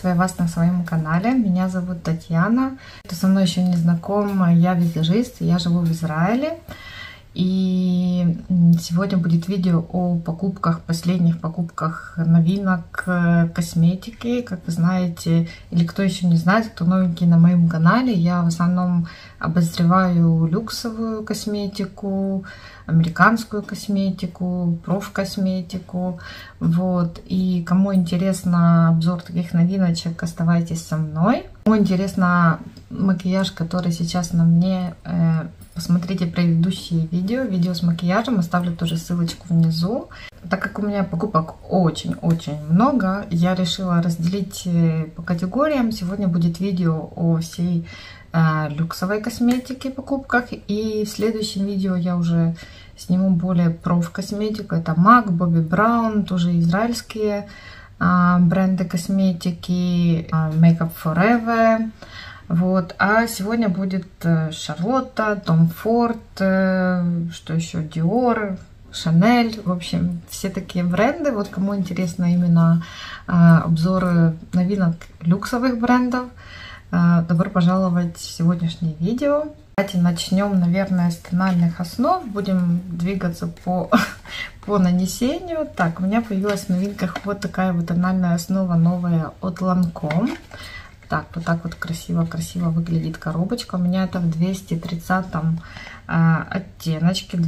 Приветствую вас на своем канале. Меня зовут Татьяна. Кто со мной еще не знаком, я визажист, я живу в Израиле. И сегодня будет видео о покупках, последних покупках новинок косметики. Как вы знаете, или кто еще не знает, кто новенький на моем канале, я в основном обозреваю люксовую косметику, американскую косметику, профкосметику. Вот. И кому интересно обзор таких новиночек, оставайтесь со мной. Кому интересно макияж, который сейчас на мне, посмотрите предыдущие видео с макияжем, оставлю тоже ссылочку внизу. Так как у меня покупок очень-очень много, я решила разделить по категориям. Сегодня будет видео о всей люксовой косметике, покупках. И в следующем видео я уже сниму более проф-косметику. Это MAC, Bobbi Brown, тоже израильские бренды косметики, Makeup Forever. Вот, а сегодня будет Шарлотта, Том Форд, что еще, Dior, Chanel, в общем, все такие бренды. Вот кому интересно именно обзоры новинок люксовых брендов, добро пожаловать в сегодняшнее видео. Давайте начнем, наверное, с тональных основ, будем двигаться по нанесению. Так, у меня появилась в новинках вот такая вот тональная основа новая от Lancome. Так, вот так вот красиво выглядит коробочка. У меня это в 230 оттеночке,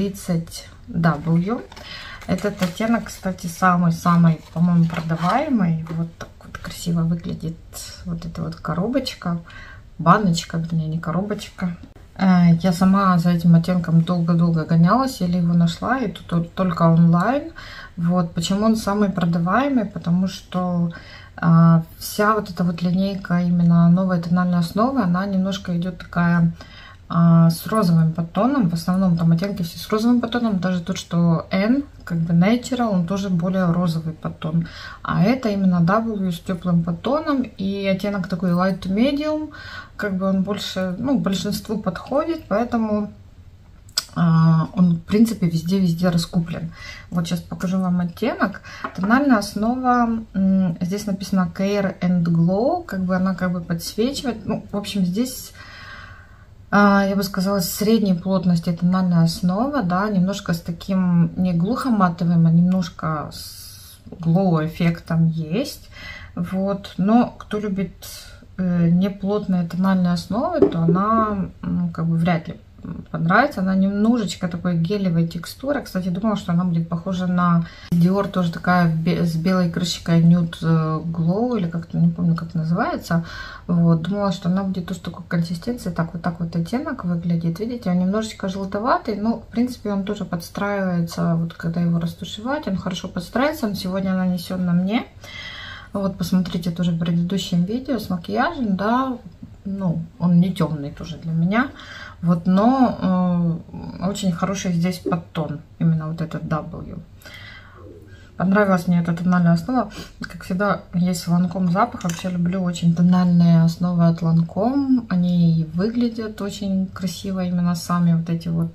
230W. Этот оттенок, кстати, самый, по-моему, продаваемый. Вот так вот красиво выглядит вот эта вот коробочка. Баночка, вернее, не коробочка. Я сама за этим оттенком долго-долго гонялась, еле его нашла, и тут только онлайн. Вот, почему он самый продаваемый? Потому что вся вот эта вот линейка именно новой тональной основы, она немножко идет такая с розовым подтоном. В основном там оттенки все с розовым подтоном. Даже тот, что N, как бы Natural, он тоже более розовый подтон. А это именно W с теплым подтоном. И оттенок такой light to medium, как бы он больше, ну, большинству подходит, поэтому он, в принципе, везде раскуплен. Вот сейчас покажу вам оттенок. Тональная основа, здесь написано Care and Glow, как бы она как бы подсвечивает. Ну, в общем, здесь, я бы сказала, средней плотности тональная основа, да, немножко с таким не глухоматовым, а немножко с glow-эффектом есть. Вот, но кто любит неплотные тональные основы, то она, ну, как бы вряд ли понравится. Она немножечко такой гелевой текстуры. Кстати, думала, что она будет похожа на Dior, тоже такая с белой крышечкой Nude Glow, или как-то, не помню, как называется. Вот, думала, что она будет тоже такой консистенции. Так вот оттенок выглядит. Видите, он немножечко желтоватый, но, в принципе, он тоже подстраивается, вот когда его растушевать, он хорошо подстраивается. Он сегодня нанесен на мне. Вот, посмотрите тоже в предыдущем видео с макияжем, да, ну, он не темный тоже для меня, вот, но очень хороший здесь подтон, именно вот этот W. Понравилась мне эта тональная основа, как всегда, есть Lancome запах, вообще люблю очень тональные основы от Lancome, они выглядят очень красиво, именно сами вот эти вот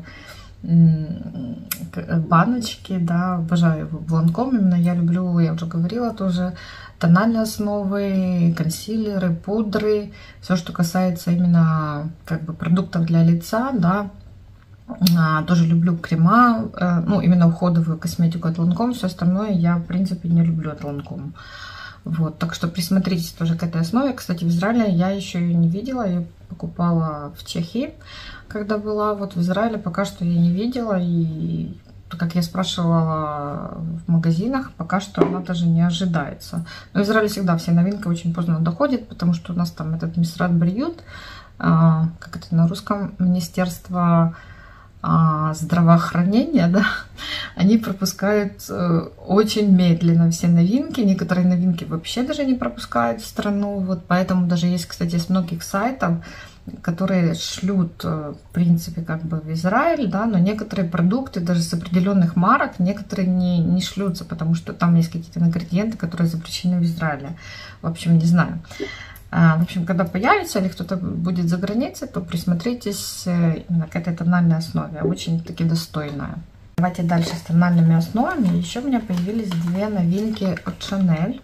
баночки, да, обожаю в Lancome, именно я люблю, я уже говорила, тоже тональные основы, консилеры, пудры, все, что касается именно как бы продуктов для лица, да, тоже люблю крема, ну, именно уходовую косметику от Lancome, все остальное я, в принципе, не люблю от Lancome. Вот, так что присмотритесь тоже к этой основе. Кстати, в Израиле я еще ее не видела, ее покупала в Чехии, когда была. Вот в Израиле пока что я не видела, и как я спрашивала в магазинах, пока что она даже не ожидается. Но в Израиле всегда все новинки очень поздно доходят, потому что у нас там этот Мисрат Бриют, как это на русском, Министерство здравоохранения, да, они пропускают очень медленно все новинки, некоторые новинки вообще даже не пропускают в страну, вот поэтому даже есть, кстати, с многих сайтов, которые шлют, в принципе, как бы в Израиль, да, но некоторые продукты даже с определенных марок, некоторые не шлются, потому что там есть какие-то ингредиенты, которые запрещены в Израиле. В общем, не знаю. В общем, когда появится или кто-то будет за границей, то присмотритесь именно к этой тональной основе. Очень-таки достойная. Давайте дальше с тональными основами. Еще у меня появились две новинки от Chanel.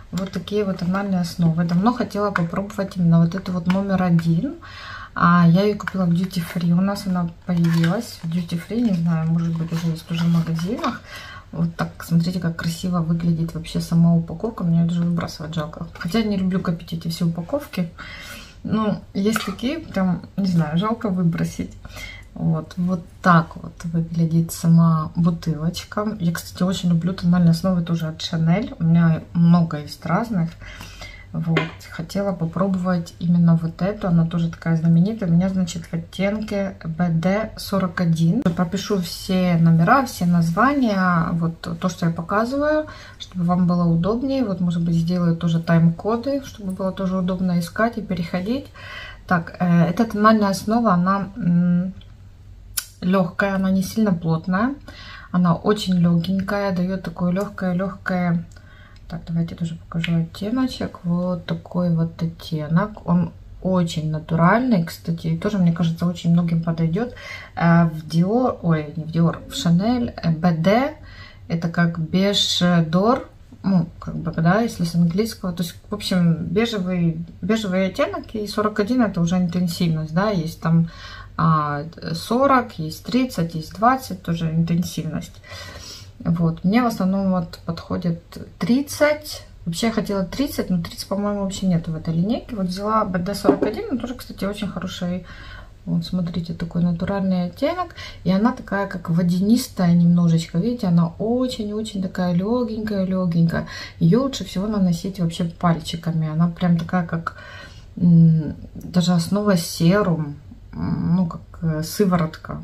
вот такие вот тональные основы. Давно хотела попробовать именно вот эту вот номер 1. Я ее купила в Duty Free. У нас она появилась в Duty Free, не знаю, может быть уже есть уже в магазинах. Вот так, смотрите, как красиво выглядит вообще сама упаковка. Мне даже выбрасывать жалко. Хотя не люблю копить эти все упаковки. Ну, есть такие, прям, не знаю, жалко выбросить. Вот так вот выглядит сама бутылочка. Я, кстати, очень люблю тональные основы тоже от Chanel. У меня много есть разных. Вот, хотела попробовать именно вот эту. Она тоже такая знаменитая. У меня, значит, в оттенке BD41. Пропишу все номера, все названия. Вот то, что я показываю, чтобы вам было удобнее. Вот, может быть, сделаю тоже тайм-коды, чтобы было тоже удобно искать и переходить. Так, эта тональная основа, она легкая, она не сильно плотная. Она очень легенькая, дает такое легкое. Так, давайте тоже покажу оттеночек. Вот такой вот оттенок. Он очень натуральный, кстати, и тоже, мне кажется, очень многим подойдет. В Dior, ой, не в Dior, в Chanel BD, это как беж дор, ну, как бы, да, если с английского. То есть, в общем, бежевый оттенок, и 41 это уже интенсивность, да, есть там 40, есть 30, есть 20, тоже интенсивность. Вот, мне в основном вот подходит 30. Вообще я хотела 30, но 30, по-моему, вообще нету в этой линейке. Вот взяла BD41, но тоже, кстати, очень хороший. Вот, смотрите, такой натуральный оттенок. И она такая, как водянистая немножечко. Видите, она очень-очень такая легенькая. Ее лучше всего наносить вообще пальчиками. Она прям такая, как даже основа серум. Ну, как сыворотка.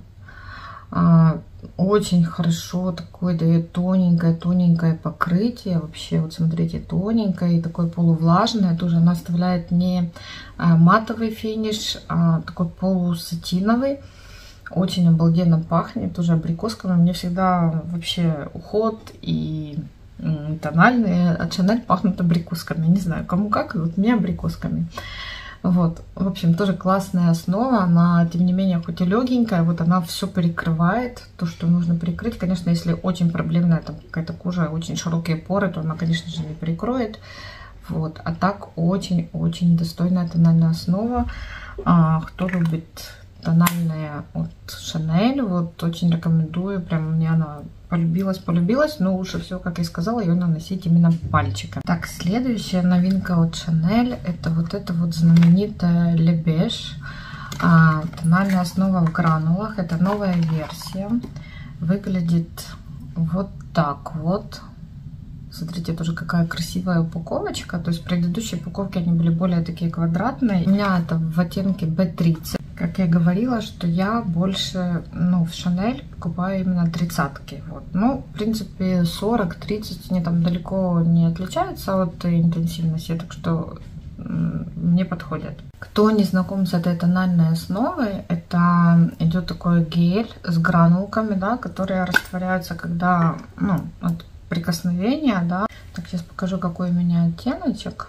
Очень хорошо такое дает тоненькое покрытие. Вообще, вот смотрите, тоненькое и такое полувлажное. Тоже она оставляет не матовый финиш, а такой полусатиновый. Очень обалденно пахнет. Тоже абрикосками. Мне всегда вообще уход и тональные от Chanel пахнут абрикосками. Не знаю, кому как, вот мне абрикосками. Вот, в общем, тоже классная основа, она, тем не менее, хоть и легенькая, вот она все перекрывает, то, что нужно перекрыть. Конечно, если очень проблемная там какая-то кожа, очень широкие поры, то она, конечно же, не перекроет. Вот, а так очень-очень достойная тональная основа. Кто любит тональные от Chanel, вот, очень рекомендую, прям мне она полюбилась, но лучше всего, как я сказала, ее наносить именно пальчиком. Так, следующая новинка от Chanel, это вот эта вот знаменитая Le Beige, тональная основа в гранулах. Это новая версия, выглядит вот так вот. Смотрите, тоже какая красивая упаковочка. То есть предыдущие упаковки, они были более такие квадратные. У меня это в оттенке B30. Как я говорила, что я больше, ну, в Chanel покупаю именно 30-ки. Вот. Ну, в принципе, 40-30, они там далеко не отличаются от интенсивности, так что мне подходят. Кто не знаком с этой тональной основой, это идет такой гель с гранулками, да, которые растворяются, когда, ну, от прикосновения, да. Так, сейчас покажу, какой у меня оттеночек.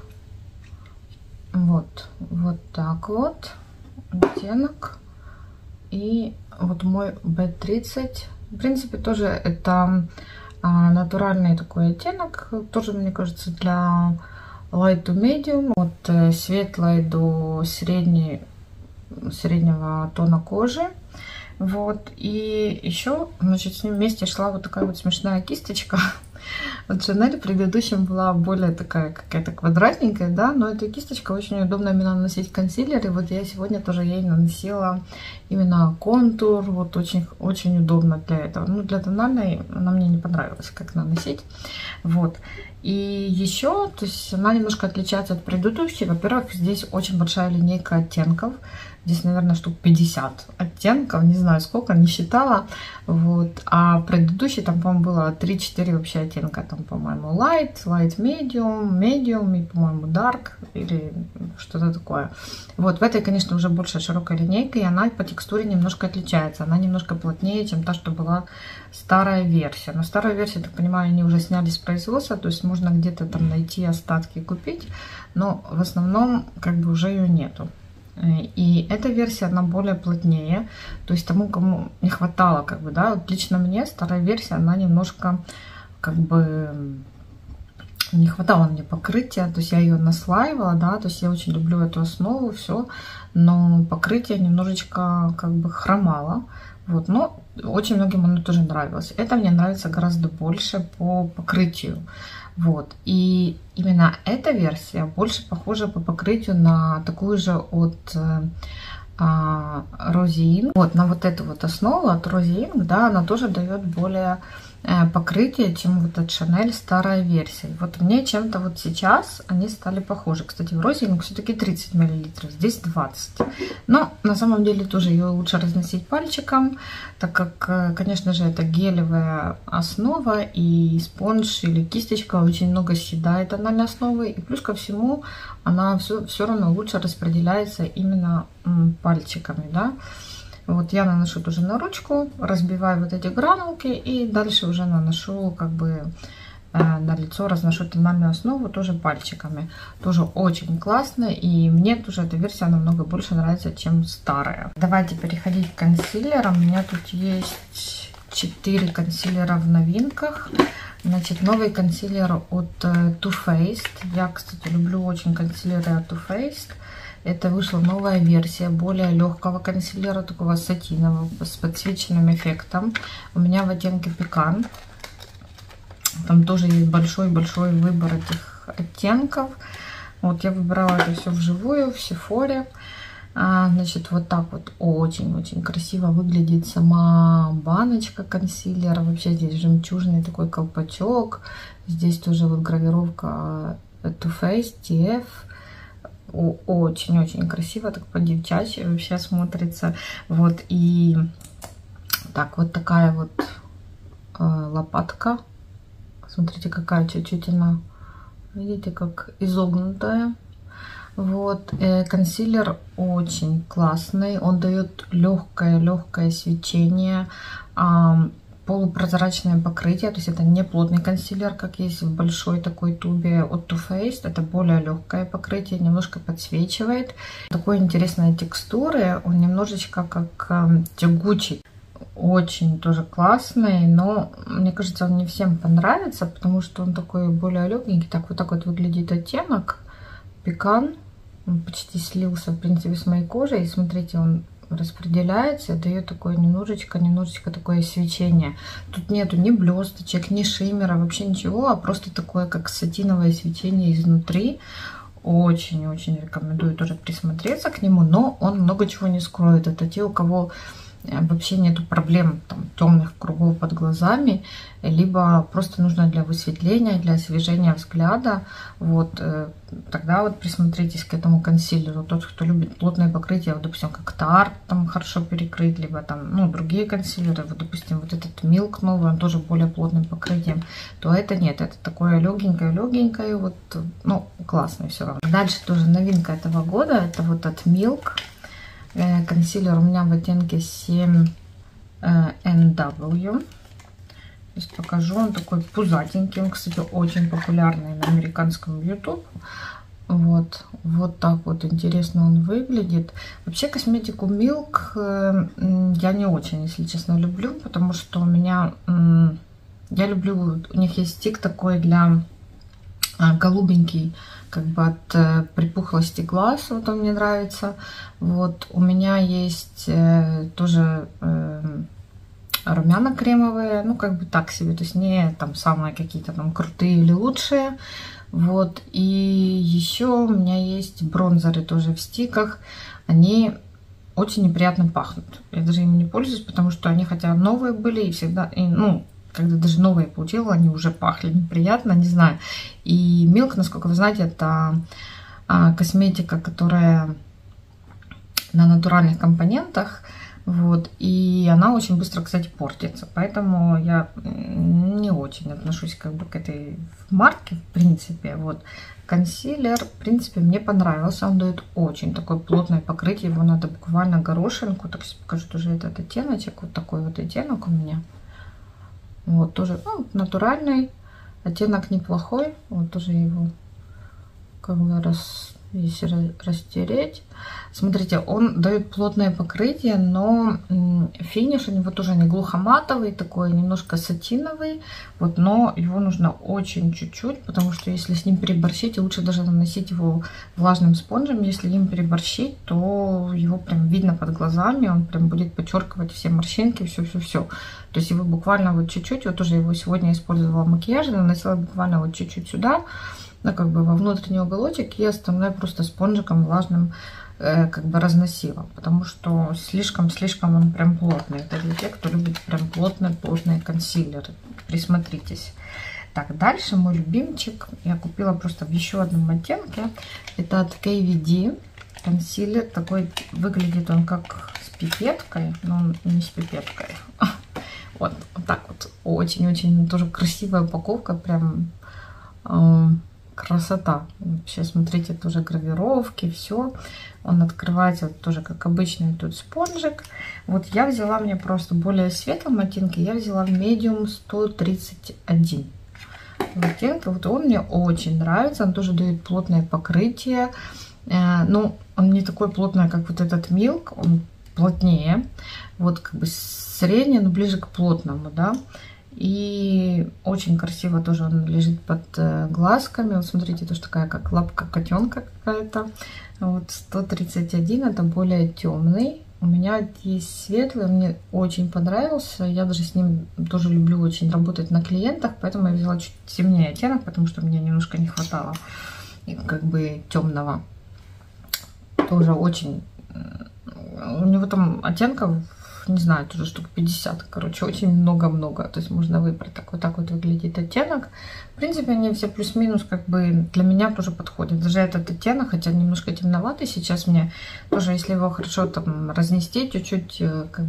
Вот так вот оттенок. И вот мой B30. В принципе, тоже это натуральный такой оттенок. Тоже, мне кажется, для light to medium. От светлой до среднего тона кожи. Вот. И еще, значит, с ним вместе шла вот такая вот смешная кисточка. Вот Chanel в предыдущем была более такая какая-то квадратненькая, да, но эта кисточка очень удобно именно наносить консилер. И вот я сегодня тоже ей наносила именно контур, вот очень удобно для этого. Ну, для тональной она мне не понравилась, как наносить. Вот. И еще, то есть она немножко отличается от предыдущей. Во-первых, здесь очень большая линейка оттенков. Здесь, наверное, штук 50 оттенков, не знаю сколько, не считала. Вот. А предыдущий там, по-моему, было 3-4 вообще оттенка. Там, по-моему, light, medium и, по-моему, dark или что-то такое. Вот. В этой, конечно, уже больше широкая линейка, и она по текстуре немножко отличается. Она немножко плотнее, чем та, что была старая версия. Но старую версию, так понимаю, они уже сняли с производства, то есть можно где-то там найти остатки и купить, но в основном как бы уже ее нету. И эта версия, она более плотнее, то есть тому, кому не хватало, как бы, да, вот лично мне старая версия, она немножко, как бы, не хватало мне покрытия, то есть я ее наслаивала, да, то есть я очень люблю эту основу, все, но покрытие немножечко как бы хромало, вот, но очень многим оно тоже нравилось. Это мне нравится гораздо больше по покрытию, вот, и именно эта версия больше похожа по покрытию на такую же от Rosy Ink, вот, на вот эту вот основу от Rosy Ink, да, она тоже дает более покрытие, чем вот от Chanel старая версия. Вот мне чем-то вот сейчас они стали похожи. Кстати, в Rosy Ink все-таки 30 мл, здесь 20. Но на самом деле тоже ее лучше разносить пальчиком, так как, конечно же, это гелевая основа, и спонж или кисточка очень много съедает тональной основы, и плюс ко всему она все равно лучше распределяется именно пальчиками, да. Вот я наношу тоже на ручку, разбиваю вот эти гранулки и дальше уже наношу как бы на лицо, разношу тональную основу тоже пальчиками. Тоже очень классно, и мне тоже эта версия намного больше нравится, чем старая. Давайте переходить к консилерам. У меня тут есть 4 консилера в новинках. Значит, новый консилер от Too Faced. Я, кстати, люблю очень консилеры от Too Faced. Это вышла новая версия более легкого консилера, такого сатинового, с подсвеченным эффектом. У меня в оттенке Пекан. Там тоже есть большой-большой выбор этих оттенков. Вот я выбирала это все вживую, в Сефоре. Значит, вот так вот очень-очень красиво выглядит сама баночка консилера. Вообще здесь жемчужный такой колпачок. Здесь тоже вот гравировка Too Faced TF. Очень-очень красиво, так по-девчачьи вообще смотрится. Вот, и так, вот такая вот лопатка. Смотрите, какая чуть-чуть она, видите, как изогнутая. Вот, консилер очень классный, он дает легкое свечение, полупрозрачное покрытие, то есть это не плотный консилер, как есть в большой такой тубе от Too Faced, это более легкое покрытие, немножко подсвечивает. Такой интересной текстуры, он немножечко как тягучий, очень тоже классный, но мне кажется, он не всем понравится, потому что он такой более легенький. Так, вот так вот выглядит оттенок Пекан, он почти слился, в принципе, с моей кожей, и смотрите, он распределяется, дает такое немножечко такое свечение. Тут нету ни блесточек, ни шиммера, вообще ничего, а просто такое как сатиновое свечение изнутри. Очень-очень рекомендую тоже присмотреться к нему, но он много чего не скроет. Это те, у кого вообще нету проблем там, темных кругов под глазами, либо просто нужно для высветления, для освежения взгляда. Вот тогда вот присмотритесь к этому консилеру. Тот, кто любит плотное покрытие, вот, допустим, как Tarte там хорошо перекрыть, либо там, ну, другие консилеры, вот, допустим, вот этот Milk новый, он тоже более плотным покрытием, то это нет, это такое легенькое, вот, ну, классный все равно. Дальше тоже новинка этого года, это вот от Milk. Консилер у меня в оттенке 7 NW. Сейчас покажу. Он такой пузатенький. Он, кстати, очень популярный на американском YouTube. Вот так вот интересно он выглядит. Вообще косметику Milk я не очень, если честно, люблю, потому что у меня... Я люблю... У них есть стик такой для голубенький, как бы от припухлости глаз, вот он мне нравится. Вот у меня есть тоже румяна кремовые, ну как бы так себе, то есть не там самые какие-то там крутые или лучшие. Вот, и еще у меня есть бронзеры тоже в стиках, они очень неприятно пахнут. Я даже ими не пользуюсь, потому что они хотя новые были и всегда, ну, когда даже новые получила, они уже пахли неприятно, не знаю. И Milk, насколько вы знаете, это косметика, которая на натуральных компонентах, вот, и она очень быстро, кстати, портится, поэтому я не очень отношусь как бы к этой марке, в принципе. Вот, консилер, в принципе, мне понравился, он дает очень такое плотное покрытие, его надо буквально горошинку, так сейчас покажу тоже этот оттеночек, вот такой вот оттенок у меня. Вот тоже, ну, натуральный, оттенок неплохой. Вот тоже его как бы здесь растереть. Смотрите, он дает плотное покрытие, но финиш у него тоже не глухоматовый, такой немножко сатиновый. Вот, но его нужно очень чуть-чуть, потому что если с ним переборщить, лучше даже наносить его влажным спонжем. Если им переборщить, то его прям видно под глазами, он прям будет подчеркивать все морщинки, все-все-все. То есть его буквально вот чуть-чуть, вот тоже его сегодня использовала макияж, наносила буквально вот чуть-чуть сюда, ну, как бы во внутренний уголочек, и остальное просто спонжиком влажным как бы разносила, потому что слишком он прям плотный. Это для тех, кто любит прям плотные консилеры. Присмотритесь. Так, дальше мой любимчик. Я купила просто в еще одном оттенке. Это от KVD консилер. Такой выглядит он как с пипеткой, но он не с пипеткой. Вот так вот. Очень-очень тоже красивая упаковка. Прям красота. Вообще, смотрите, тоже гравировки, все. Он открывается вот тоже, как обычный тут спонжик. Вот я взяла, мне просто более светлом оттенке, я взяла в Medium 131 оттенка. Вот он мне очень нравится. Он тоже дает плотное покрытие. Ну, он не такой плотный, как вот этот Milk. Он плотнее. Вот как бы средний, но ближе к плотному, да. И очень красиво тоже он лежит под глазками. Вот смотрите, тоже такая как лапка котенка какая-то. Вот 131, это более темный. У меня есть светлый, мне очень понравился. Я даже с ним тоже люблю очень работать на клиентах, поэтому я взяла чуть темнее оттенок, потому что мне немножко не хватало как бы темного. Тоже очень... У него там оттенков, не знаю, тоже штук 50, короче, очень много-много. То есть можно выбрать так вот выглядит оттенок. В принципе, они все плюс-минус как бы для меня тоже подходят. Даже этот оттенок, хотя немножко темноватый сейчас мне, тоже если его хорошо там разнести, чуть-чуть как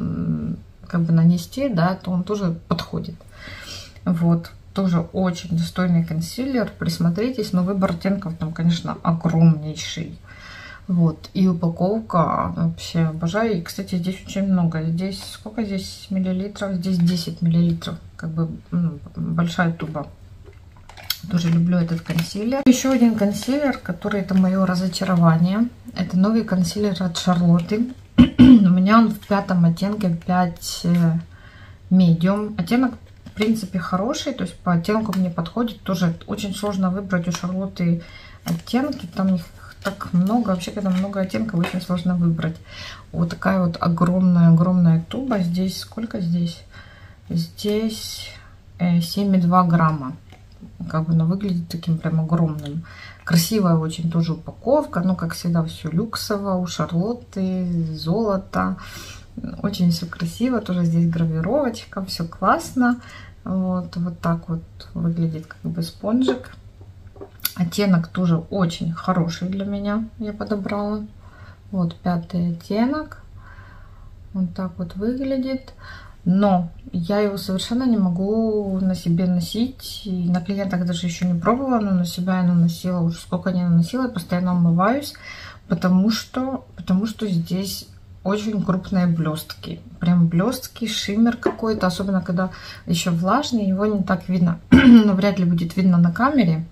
бы нанести, да, то он тоже подходит. Вот. Тоже очень достойный консилер. Присмотритесь, но выбор оттенков там, конечно, огромнейший. Вот, и упаковка вообще обожаю. И, кстати, здесь очень много. Здесь, сколько здесь миллилитров? Здесь 10 миллилитров. Как бы большая туба. Тоже люблю этот консилер. Еще один консилер, который это мое разочарование. Это новый консилер от Charlotte. У меня он в 5-м оттенке, 5 Medium. Оттенок, в принципе, хороший. То есть по оттенку мне подходит. Тоже очень сложно выбрать у Charlotte оттенки. Там их так много, вообще, когда много оттенков, очень сложно выбрать. Вот такая вот огромная туба. Здесь сколько здесь? Здесь 7,2 грамма. Как бы она выглядит таким прям огромным. Красивая очень тоже упаковка. Ну, как всегда, все люксово. У Шарлотты, золото. Очень все красиво. Тоже здесь гравировочка. Все классно. Вот так вот выглядит как бы спонжик. Оттенок тоже очень хороший для меня, я подобрала. Вот 5-й оттенок. Вот так вот выглядит. Но я его совершенно не могу на себе носить. И на клиентах даже еще не пробовала, но на себя я наносила уже сколько не наносила. Я постоянно умываюсь, потому что здесь очень крупные блестки. Прям блестки, шиммер какой-то. Особенно когда еще влажный, его не так видно. Но вряд ли будет видно на камере.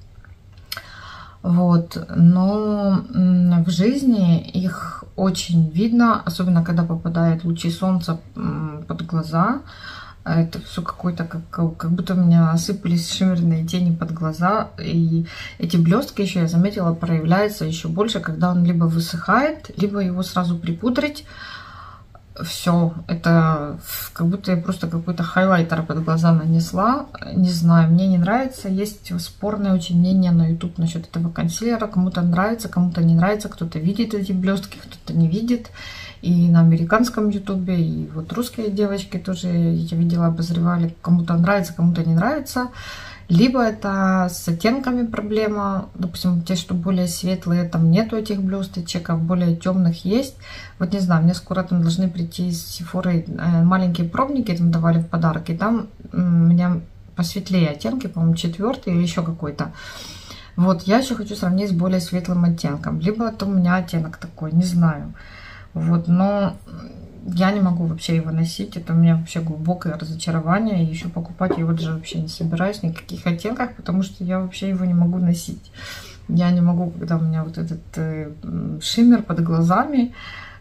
Вот, но в жизни их очень видно, особенно когда попадают лучи солнца под глаза. Это все какой-то, как будто у меня осыпались шиммерные тени под глаза. И эти блестки еще, я заметила, проявляются еще больше, когда он либо высыхает, либо его сразу припудрить. Все, это как будто я просто какой-то хайлайтер под глаза нанесла. Не знаю, мне не нравится. Есть спорное очень мнение на YouTube насчет этого консилера. Кому-то нравится, кому-то не нравится. Кто-то видит эти блестки, кто-то не видит. И на американском YouTube, и вот русские девочки тоже, я видела, обозревали. Кому-то нравится, кому-то не нравится. Либо это с оттенками проблема, допустим, те, что более светлые, там нету этих блесточек, а более темных есть. Вот не знаю, мне скоро там должны прийти из Sephora маленькие пробники, там давали в подарок, и там у меня посветлее оттенки, по-моему, 4-й или еще какой-то. Вот, я еще хочу сравнить с более светлым оттенком, либо это у меня оттенок такой, не знаю. Вот, но я не могу вообще его носить, это у меня вообще глубокое разочарование, и еще покупать я его даже вообще не собираюсь ни в каких оттенках, потому что я вообще его не могу носить. Я не могу, когда у меня вот этот шиммер под глазами,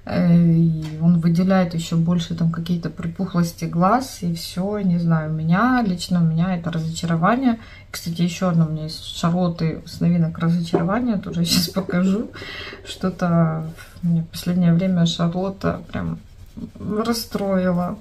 и он выделяет еще больше там какие-то припухлости глаз, и все, не знаю, лично у меня это разочарование. Кстати, еще одно у меня есть Шарлотты с новинок разочарования, тоже сейчас покажу. Что-то мне в последнее время Шарлотта прям расстроила.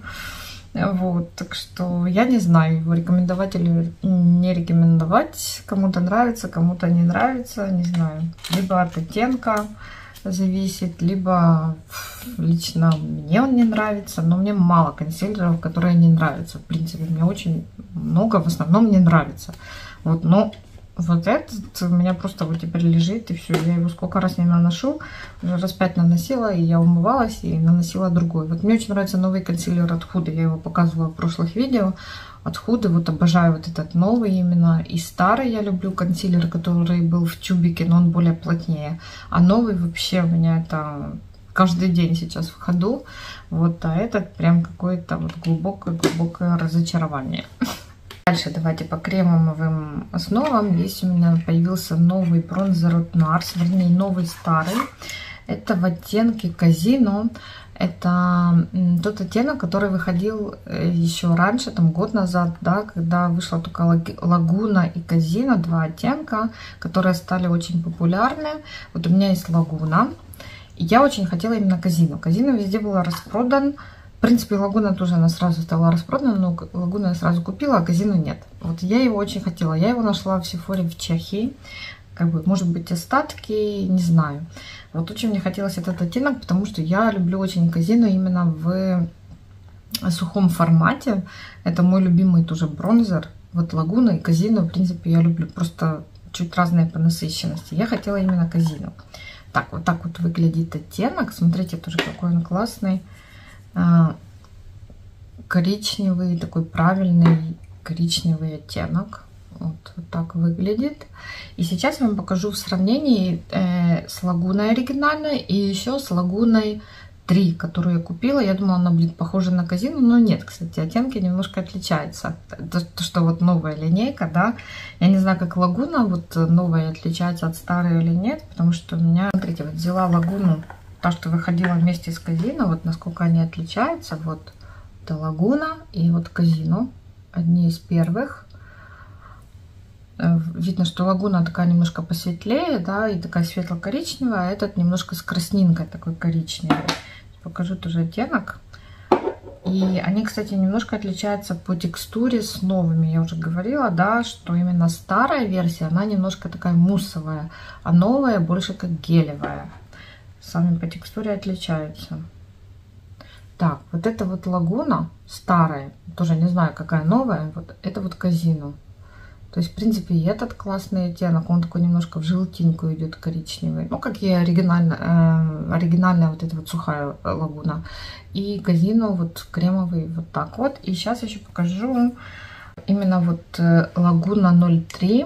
Вот, так что я не знаю, его рекомендовать или не рекомендовать. Кому-то нравится, кому-то не нравится, не знаю. Либо от оттенка зависит, либо лично мне он не нравится, но мне мало консилеров, которые не нравятся. В принципе, мне очень много, в основном не нравится. Вот, но вот этот у меня просто вот теперь лежит, и все. Я его сколько раз не наношу, уже раз 5 наносила, и я умывалась, и наносила другой. Вот мне очень нравится новый консилер от Huda, я его показывала в прошлых видео. От Huda, вот обожаю вот этот новый именно. И старый я люблю консилер, который был в тюбике, но он более плотнее. А новый вообще у меня это каждый день сейчас в ходу. Вот, а этот прям какое-то вот глубокое разочарование. Дальше давайте по кремовым основам. Здесь у меня появился новый бронзер от NARS, вернее новый старый. Это в оттенке Казино. Это тот оттенок, который выходил еще раньше, там год назад, да, когда вышла только Лагуна и Казино, два оттенка, которые стали очень популярны. Вот у меня есть Лагуна, и я очень хотела именно Казино. Казино везде был распродан. В принципе, Лагуна тоже она сразу стала распродана, но Лагуна я сразу купила, а Казино нет. Вот я его очень хотела. Я его нашла в Сефоре в Чехии. Как бы, может быть, остатки, не знаю. Вот очень мне хотелось этот оттенок, потому что я люблю очень Казино именно в сухом формате. Это мой любимый тоже бронзер. Вот Лагуна и Казино, в принципе, я люблю. Просто чуть разные по насыщенности. Я хотела именно Казино. Так вот выглядит оттенок. Смотрите, тоже какой он классный. Коричневый, такой правильный коричневый оттенок. Вот так выглядит. И сейчас я вам покажу в сравнении с Лагуной оригинальной и еще с Лагуной 3, которую я купила. Я думала, она будет похожа на Казино, но нет, кстати, оттенки немножко отличаются. То, что вот новая линейка, да. Я не знаю, как Лагуна вот новая отличается от старой или нет, потому что у меня, смотрите, вот взяла Лагуну, та, что выходила вместе с Казино, вот насколько они отличаются. Вот это Лагуна и вот Казино, одни из первых. Видно, что Лагуна такая немножко посветлее, да, и такая светло-коричневая, а этот немножко с краснинкой такой коричневый. Покажу тоже оттенок. И они, кстати, немножко отличаются по текстуре с новыми. Я уже говорила, да, что именно старая версия, она немножко такая муссовая, а новая больше как гелевая. Сами по текстуре отличаются. Так, вот это вот Лагуна старая, тоже не знаю, какая новая, вот это вот Казино. То есть, в принципе, и этот классный оттенок, он такой немножко в желтинку идет, коричневый. Ну, как и оригинальная вот эта вот сухая Лагуна. И Казино вот кремовый вот так вот. И сейчас еще покажу именно вот Лагуна 03.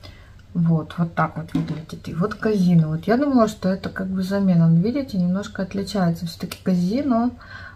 Вот так вот выглядит. И вот Казино. Вот я думала, что это как бы замена. Но видите, немножко отличается. Все-таки Казино,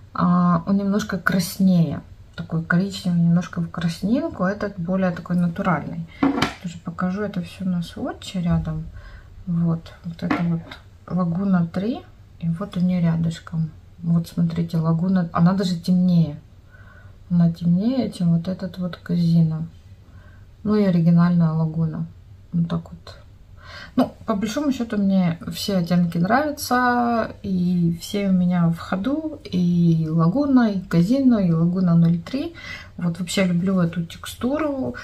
он немножко краснее. Такой коричневый, немножко в краснинку, этот более такой натуральный. Тоже покажу это все на сводче рядом. Вот это вот Лагуна 3, и вот у нее рядышком. Вот смотрите, Лагуна, она даже темнее. Она темнее, чем вот этот вот Казино. Ну и оригинальная Лагуна. Вот так вот. Ну, по большому счету, мне все оттенки нравятся, и все у меня в ходу, и Лагуна, и Казино, и Лагуна 03. Вот вообще люблю эту текстуру,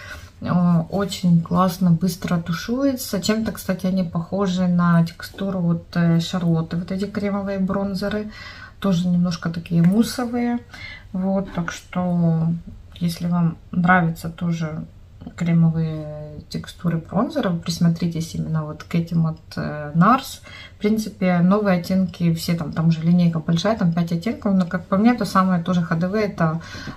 очень классно, быстро тушуется. Чем-то, кстати, они похожи на текстуру вот Шарлотты, вот эти кремовые бронзеры, тоже немножко такие муссовые. Вот, так что, если вам нравится тоже кремовые текстуры бронзеров, присмотритесь именно вот к этим от NARS. В принципе, новые оттенки все, там уже линейка большая, там 5 оттенков, но как по мне, то самые тоже ходовые это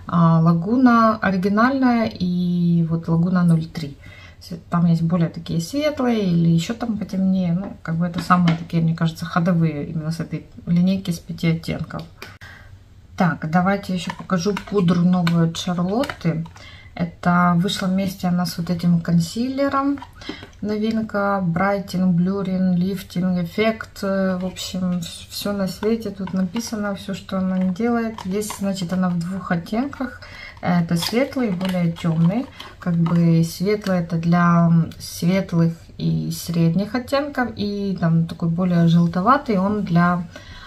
Лагуна оригинальная и вот Лагуна 03. Там есть более такие светлые или еще там потемнее, ну как бы это самые такие, мне кажется, ходовые именно с этой линейки с 5 оттенков. Так, давайте еще покажу пудру новую от Шарлотты. Это вышла вместе она с вот этим консилером. Новинка Brightening, Blurring, Lifting, эффект. В общем, все на свете тут написано, все, что она не делает. Есть, значит, она в двух оттенках. Это светлый и более темный. Как бы светлый это для светлых и средних оттенков. И там такой более желтоватый, он для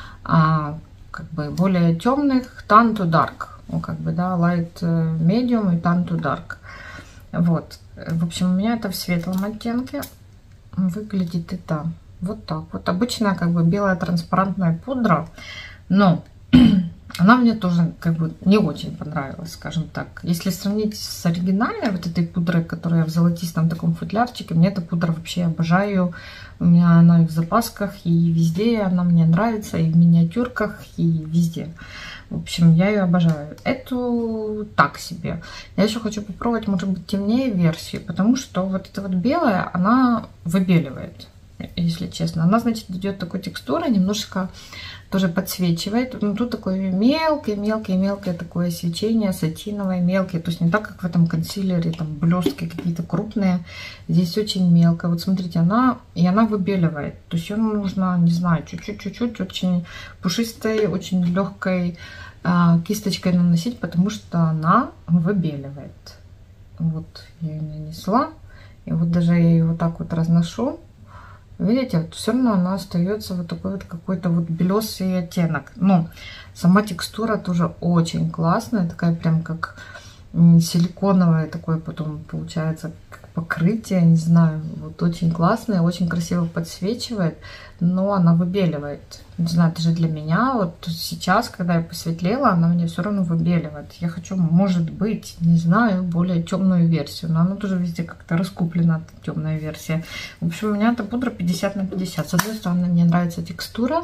как бы более темных, tan to dark. Ну, как бы, да, light medium и tan to dark. Вот. В общем, у меня это в светлом оттенке. Выглядит это вот так. Вот обычная, как бы, белая транспарантная пудра. Но она мне тоже, как бы, не очень понравилась, скажем так. Если сравнить с оригинальной вот этой пудрой, которая в золотистом таком футлярчике, мне эта пудра вообще обожаю. У меня она и в запасках, и везде она мне нравится, и в миниатюрках, и везде. В общем, я ее обожаю. Эту так себе. Я еще хочу попробовать, может быть, темнее версию, потому что вот эта вот белая, она выбеливает, если честно. Она, значит, идет такой текстурой, немножко тоже подсвечивает. Но тут такое мелкое такое свечение, сатиновое, мелкое. То есть не так, как в этом консилере, там блестки какие-то крупные. Здесь очень мелко. Вот смотрите, она выбеливает. То есть ее нужно, не знаю, чуть-чуть, очень пушистой, очень легкой кисточкой наносить, потому что она выбеливает. Вот я ее нанесла. И вот даже я ее вот так вот разношу. Видите, вот все равно она остается вот такой вот какой-то вот белесый оттенок. Но сама текстура тоже очень классная, такая прям как силиконовая, такое потом получается как покрытие, не знаю, вот очень классная, очень красиво подсвечивает, но она выбеливает. Не знаю, даже для меня вот сейчас, когда я посветлела, она мне все равно выбеливает. Я хочу, может быть, не знаю, более темную версию, но она тоже везде как-то раскуплена, темная версия. В общем, у меня эта пудра 50 на 50. С одной стороны, мне нравится текстура,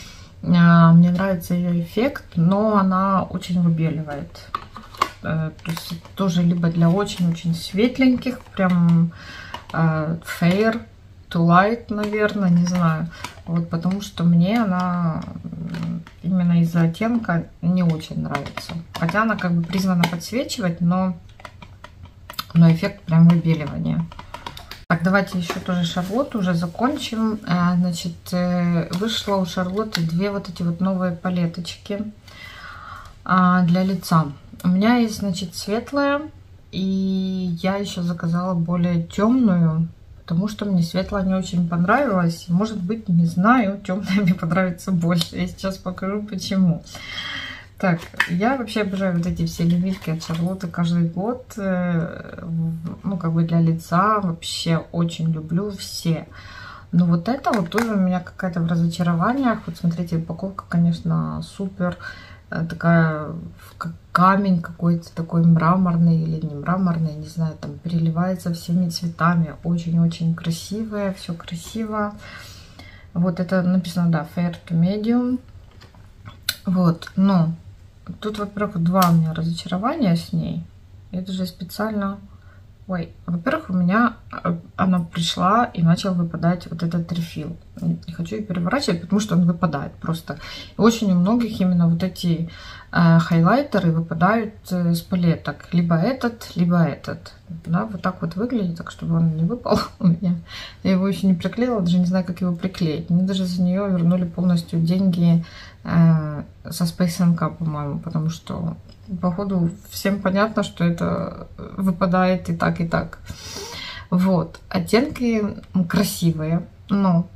мне нравится ее эффект, но она очень выбеливает. То есть тоже либо для очень-очень светленьких, прям fair to light, наверное, не знаю. Вот, потому что мне она именно из-за оттенка не очень нравится. Хотя она как бы призвана подсвечивать, но эффект прям выбеливания. Так, давайте еще тоже Шарлотту уже закончим. Значит, вышло у Шарлотты две вот эти вот новые палеточки для лица. У меня есть, значит, светлая, и я еще заказала более темную, потому что мне светлая не очень понравилась. Может быть, не знаю, темная мне понравится больше. Я сейчас покажу, почему. Так, я вообще обожаю вот эти все линейки от Шарлотты каждый год. Ну, как бы для лица вообще очень люблю все. Но вот это вот тоже у меня какая-то в разочарованиях. Вот смотрите, упаковка, конечно, супер. Такая, как камень какой-то такой мраморный или не мраморный, не знаю, там переливается всеми цветами. Очень-очень красивое, все красиво. Вот это написано, да, fair to medium. Вот, но тут, во-первых, два у меня разочарования с ней. Я даже специально... Ой, во-первых, у меня она пришла и начал выпадать вот этот рефил. Не хочу ее переворачивать, потому что он выпадает просто. И очень у многих именно вот эти хайлайтеры выпадают с палеток. Либо этот, либо этот. Да, вот так вот выглядит, так чтобы он не выпал у меня. Я его еще не приклеила, даже не знаю, как его приклеить. Мне даже за нее вернули полностью деньги со Space NK, по-моему, потому что походу всем понятно, что это выпадает и так, и так. Вот. Оттенки красивые, но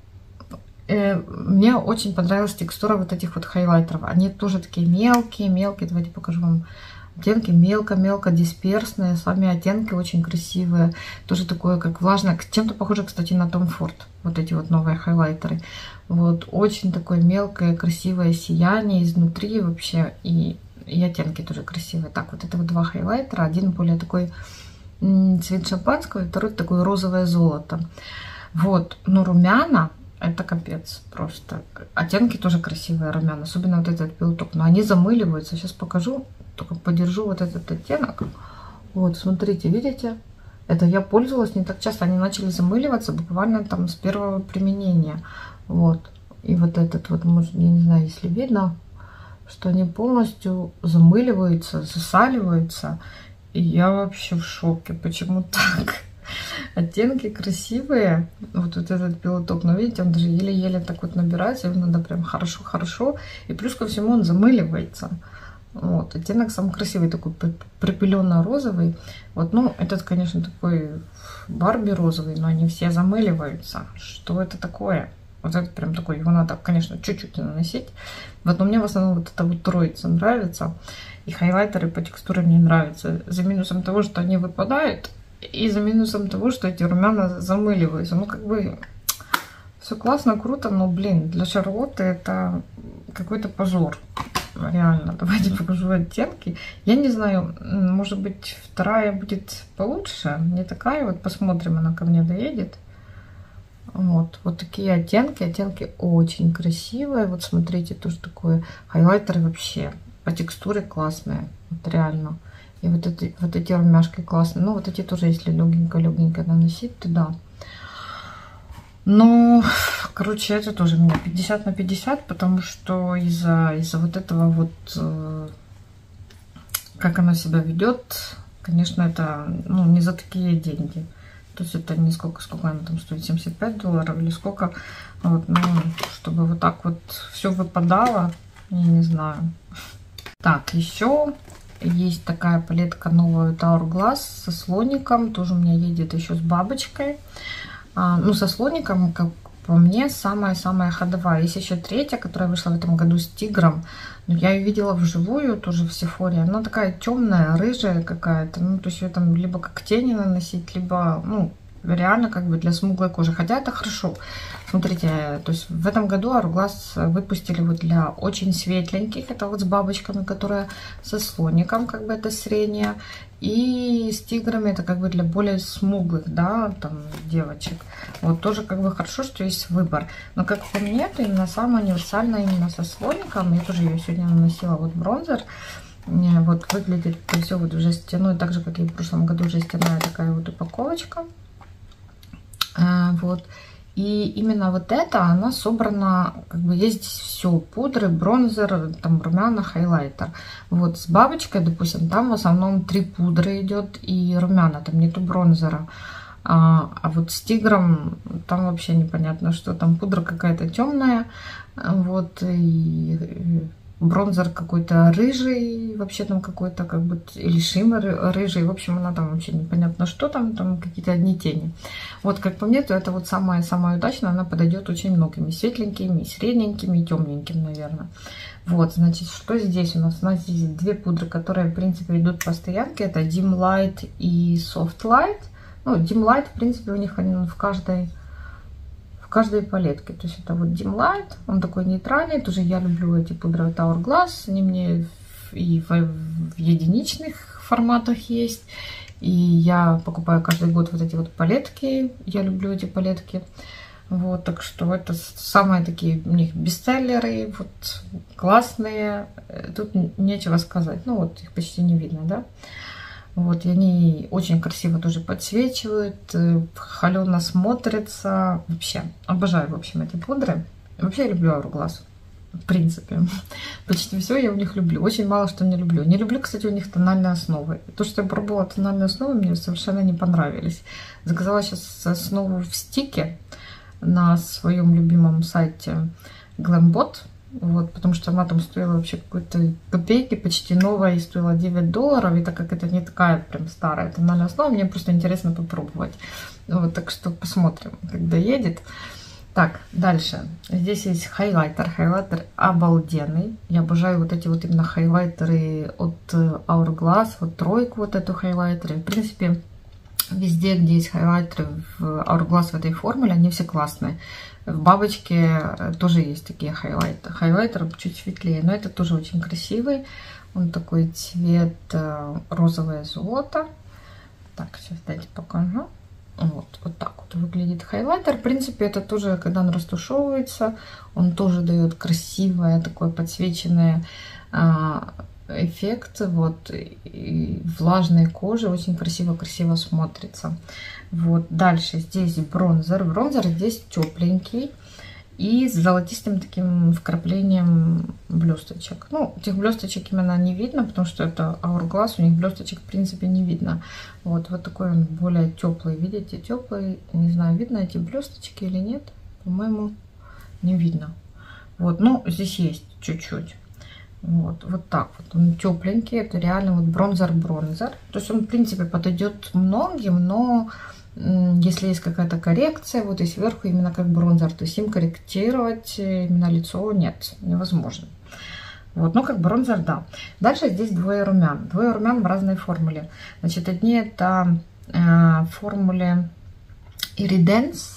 мне очень понравилась текстура вот этих вот хайлайтеров. Они тоже такие мелкие. Давайте покажу вам. Оттенки мелко-мелко дисперсные. Сами оттенки очень красивые. Тоже такое, как влажное. Чем-то похоже, кстати, на Tom Ford. Вот эти вот новые хайлайтеры. Вот. Очень такое мелкое, красивое сияние изнутри вообще. И оттенки тоже красивые. Так, вот это вот два хайлайтера. Один более такой цвет шампанского, и второй такой розовое золото. Вот. Но румяна это капец просто. Оттенки тоже красивые румяна. Особенно вот этот белток. Но они замыливаются. Сейчас покажу. Только подержу вот этот оттенок. Вот, смотрите, видите? Это я пользовалась не так часто. Они начали замыливаться буквально там с первого применения. Вот. И вот этот вот, может, я не знаю, если видно, что они полностью замыливаются, засаливаются. И я вообще в шоке. Почему так? Оттенки красивые. Вот этот пилотоп, но видите, он даже еле-еле так вот набирается. Его надо прям хорошо-хорошо. И плюс ко всему он замыливается. Вот, оттенок самый красивый, такой припыленно-розовый. Вот, ну, этот, конечно, такой Барби розовый, но они все замыливаются. Что это такое? Вот это прям такой, его надо, конечно, чуть-чуть наносить. Вот, но мне в основном вот эта вот троица нравится. И хайлайтеры по текстуре мне нравятся. За минусом того, что они выпадают, и за минусом того, что эти румяна замыливаются. Ну, как бы, все классно, круто, но, блин, для Шарлотты это какой-то позор. Реально, давайте покажу оттенки. Я не знаю, может быть, вторая будет получше. Не такая, вот посмотрим, она ко мне доедет. Вот такие оттенки. Оттенки очень красивые. Вот смотрите, тоже такое. Хайлайтеры вообще по текстуре классные. Вот реально. И вот эти румяшки классные. Ну, вот эти тоже, если легенько наносить, то да. Ну, короче, это тоже у меня 50 на 50, потому что из-за вот этого вот, как она себя ведет, конечно, это, ну, не за такие деньги. То есть это не сколько она там стоит, $75 или сколько. Вот, ну, чтобы вот так вот все выпадало, я не знаю. Так, еще есть такая палетка новая Hourglass со слоником. Тоже у меня едет еще с бабочкой. Ну, со слоником, как по мне, самая-самая ходовая. Есть еще третья, которая вышла в этом году с тигром. Но я ее видела вживую, тоже в Сефоре. Она такая темная, рыжая какая-то. Ну, то есть ее там либо как тени наносить, либо, ну, реально как бы для смуглой кожи. Хотя это хорошо. Смотрите, то есть в этом году Hourglass выпустили вот для очень светленьких. Это вот с бабочками, которая со слоником, как бы это средняя. И с тиграми это как бы для более смуглых, да, там, девочек. Вот тоже как бы хорошо, что есть выбор. Но как по мне, это именно самая универсальная именно со слоником. Я тоже ее сегодня наносила, вот бронзер. Вот выглядит все вот в жестяной, так же, как и в прошлом году, жестяная такая вот упаковочка. Вот. И именно вот это, она собрана, как бы есть здесь все, пудры, бронзер, там румяна, хайлайтер. Вот с бабочкой, допустим, там в основном 3 пудры идет и румяна, там нету бронзера. А вот с тигром там вообще непонятно, что там пудра какая-то темная, вот, и бронзер какой-то рыжий, вообще там какой-то как бы, или шиммер рыжий, в общем, она там вообще непонятно, что там какие-то одни тени. Вот, как по мне, то это вот самая удачная, она подойдет очень многими, светленькими, средненькими и темненькими, наверное. Вот, значит, что здесь у нас? У нас здесь 2 пудры, которые, в принципе, идут по стоянке, это Dim Light и Soft Light. Ну, Dim Light, в принципе, у них в каждой палетке. То есть это вот Dim Light, он такой нейтральный. Тоже я люблю эти пудры от Hourglass. Они мне и в единичных форматах есть. И я покупаю каждый год вот эти вот палетки. Я люблю эти палетки. Вот, так что это самые такие у них бестселлеры, вот, классные. Тут нечего сказать. Ну вот, их почти не видно, да? Вот, и они очень красиво тоже подсвечивают, холёно смотрятся. Вообще, обожаю, в общем, эти пудры. Вообще, я люблю Hourglass, в принципе. Почти все я у них люблю. Очень мало что не люблю. Не люблю, кстати, у них тональные основы. То, что я пробовала тональные основы, мне совершенно не понравились. Заказала сейчас основу в стике на своем любимом сайте Glambot. Вот, потому что она там стоила вообще какой-то копейки, почти новая, и стоила $9. И так как это не такая прям старая тональная основа, мне просто интересно попробовать. Вот, так что посмотрим, когда едет. Так, дальше. Здесь есть хайлайтер. Хайлайтер обалденный. Я обожаю вот эти вот именно хайлайтеры от Hourglass. Вот тройку вот эту хайлайтеры. В принципе, везде, где есть хайлайтеры в Hourglass в этой формуле, они все классные. В бабочке тоже есть такие хайлайтеры. Хайлайтер чуть светлее, но это тоже очень красивый. Он такой цвет розовое золото. Так, сейчас дайте покажу. Вот так вот выглядит хайлайтер. В принципе, это тоже, когда он растушевывается, он тоже дает красивое такое подсвеченное эффект, вот, и влажной кожи, очень красиво смотрится. Вот, дальше здесь бронзер. Бронзер здесь тепленький. и с золотистым таким вкраплением блесточек. Ну, этих блесточек именно не видно, потому что это Hourglass, у них блесточек в принципе не видно. Вот такой он более теплый, видите, теплый. Не знаю, видно эти блесточки или нет, по-моему, не видно. Вот, ну, здесь есть чуть-чуть. Вот так вот, он тепленький, это реально вот бронзер. То есть он, в принципе, подойдет многим, но если есть какая-то коррекция, вот и сверху именно как бронзер, то есть им корректировать именно лицо нет, невозможно. Вот, ну как бронзер, да. Дальше здесь двое румян в разной формуле. Значит, одни это в формуле Iridance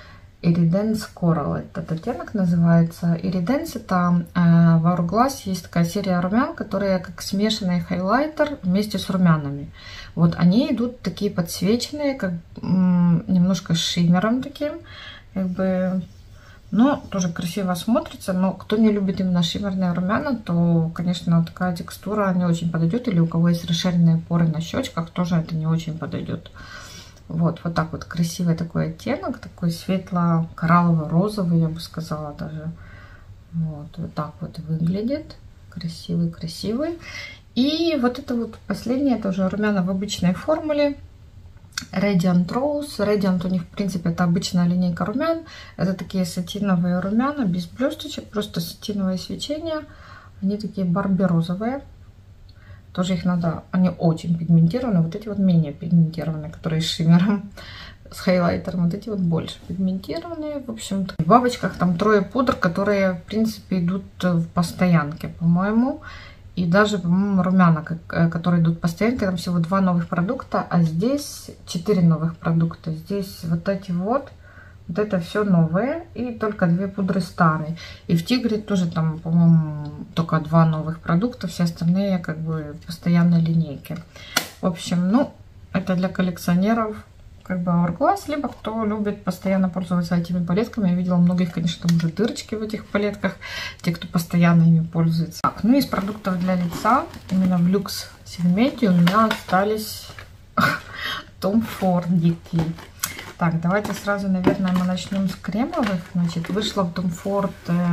Coral, этот оттенок называется. Iridance это в Hourglass есть такая серия румян, которые как смешанный хайлайтер вместе с румянами. Вот они идут такие подсвеченные, как немножко с шиммером таким, как бы, но тоже красиво смотрится. Но кто не любит именно шиммерные румяна, то, конечно, такая текстура не очень подойдет. Или у кого есть расширенные поры на щечках, тоже это не очень подойдет. Вот так вот красивый такой оттенок, такой светло-кораллово-розовый, я бы сказала даже. Вот так вот выглядит, красивый. И вот это вот последнее, это уже румяна в обычной формуле. Radiant Rose. Radiant у них, в принципе, это обычная линейка румян. Это такие сатиновые румяна, без блесточек, просто сатиновое свечение. Они такие барби-розовые. Тоже их надо, они очень пигментированы, вот эти вот менее пигментированные, которые с шиммером, с хайлайтером, вот эти вот больше пигментированные. В общем-то, в бабочках там 3 пудр, которые, в принципе, идут в постоянке, по-моему. И даже, по-моему, румяна, которые идут в постоянке, там всего 2 новых продукта, а здесь 4 новых продукта. Здесь вот эти вот это все новое, и только 2 пудры старые. И в Тигре тоже там, по-моему, только 2 новых продукта, все остальные как бы в постоянной линейке. В общем, ну, это для коллекционеров как бы Hourglass, либо кто любит постоянно пользоваться этими палетками. Я видела многих, конечно, там уже дырочки в этих палетках, те, кто постоянно ими пользуется. Так, ну, из продуктов для лица, именно в люкс сегменте у меня остались Tom Ford дикие. Так, давайте сразу, наверное, мы начнем с кремовых. Значит, вышла в Tom Ford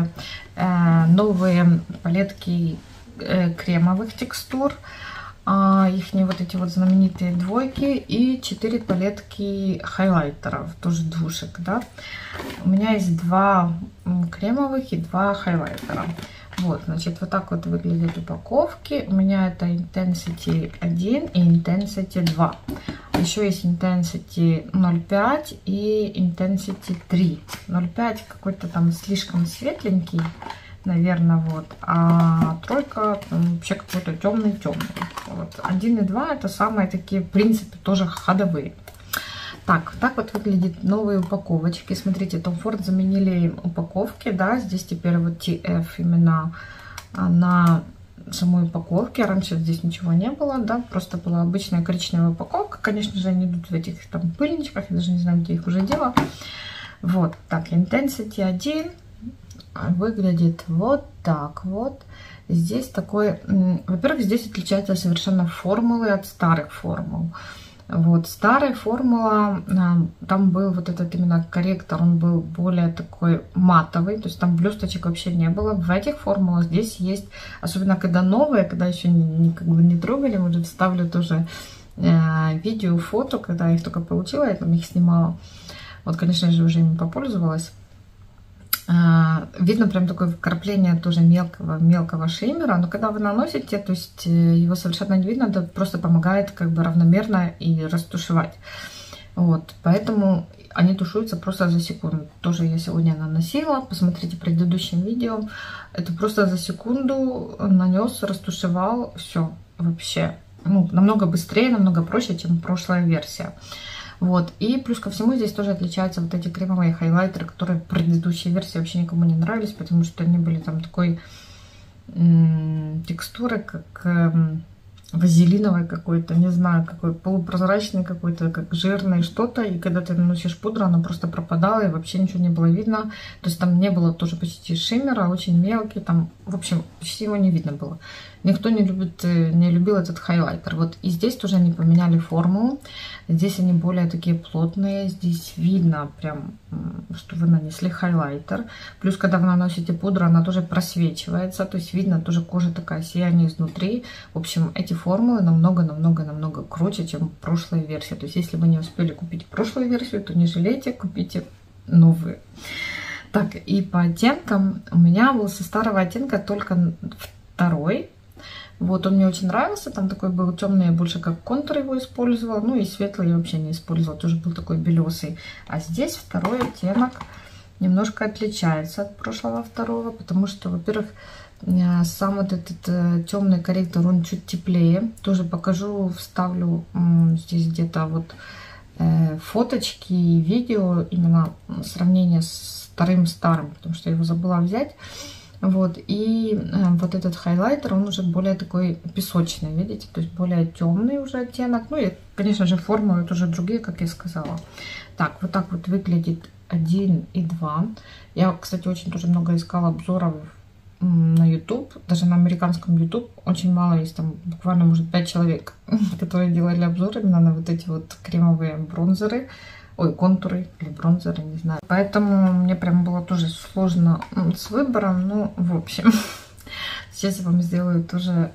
новые палетки кремовых текстур. Их вот эти вот знаменитые двойки и 4 палетки хайлайтеров, тоже двушек, да. У меня есть 2 кремовых и 2 хайлайтера. Вот, значит, вот так вот выглядят упаковки. У меня это Intensity 1 и Intensity 2. Еще есть Intensity 0,5 и Intensity 3. 0,5 какой-то там слишком светленький, наверное, вот. А тройка вообще какой-то темный. Вот. 1 и 2 это самые такие, в принципе, тоже ходовые. Так вот выглядят новые упаковочки. Смотрите, Tom Ford заменили упаковки, да, здесь теперь вот TF именно на самой упаковке. Раньше здесь ничего не было, да, просто была обычная коричневая упаковка. Конечно же, они идут в этих там пыльничках, я даже не знаю, где их уже дело. Вот, так, Intensity 1 выглядит вот так вот. Здесь такой, во-первых, здесь отличаются совершенно формулы от старых формул. Вот, старая формула, там был вот этот именно корректор, он был более такой матовый, то есть там блесточек вообще не было. В этих формулах здесь есть, особенно когда новые, когда еще как бы не трогали, уже вставлю тоже видео, фото, когда я их только получила, я там их снимала. Вот, конечно же, уже ими попользовалась. Видно прям такое вкрапление тоже мелкого шиммера, но когда вы наносите, то есть его совершенно не видно, это просто помогает как бы равномерно и растушевать. Вот, поэтому они тушуются просто за секунду. Тоже я сегодня наносила, посмотрите предыдущем видео, это просто за секунду нанес, растушевал, все, вообще, ну, намного быстрее, намного проще, чем прошлая версия. Вот, и плюс ко всему здесь тоже отличаются вот эти кремовые хайлайтеры, которые в предыдущей версии вообще никому не нравились, потому что они были там такой текстуры, как вазелиновый какой-то, не знаю, какой полупрозрачный какой-то, как жирный что-то. И когда ты наносишь пудру, она просто пропадала, и вообще ничего не было видно. То есть там не было тоже почти шиммера, очень мелкий, там, в общем, почти его не видно было. Никто не любил этот хайлайтер. Вот и здесь тоже они поменяли формулу. Здесь они более такие плотные. Здесь видно прям, что вы нанесли хайлайтер. Плюс, когда вы наносите пудру, она тоже просвечивается. То есть видно тоже кожа такая, сияние изнутри. В общем, эти формулы намного круче, чем прошлая версия. То есть, если вы не успели купить прошлую версию, то не жалейте, купите новые. Так, и по оттенкам у меня был со старого оттенка только второй. Вот, он мне очень нравился, там такой был темный, я больше как контур его использовала, ну и светлый я вообще не использовала, тоже был такой белесый. А здесь второй оттенок немножко отличается от прошлого второго, потому что, во-первых, сам вот этот темный корректор, он чуть теплее. Тоже покажу, вставлю здесь где-то вот фоточки и видео, именно сравнение с вторым старым, потому что я его забыла взять. Вот, и вот этот хайлайтер, он уже более такой песочный, видите, то есть более темный уже оттенок. Ну и, конечно же, формулы тоже другие, как я сказала. Так, вот так вот выглядит 1 и 2. Я, кстати, очень тоже много искала обзоров на YouTube, даже на американском YouTube. Очень мало есть, там буквально, может, 5 человек, которые делали обзоры именно на вот эти вот кремовые бронзеры. Ой, контуры или бронзеры, не знаю. Поэтому мне прям было тоже сложно с выбором. Ну, в общем, сейчас я вам сделаю тоже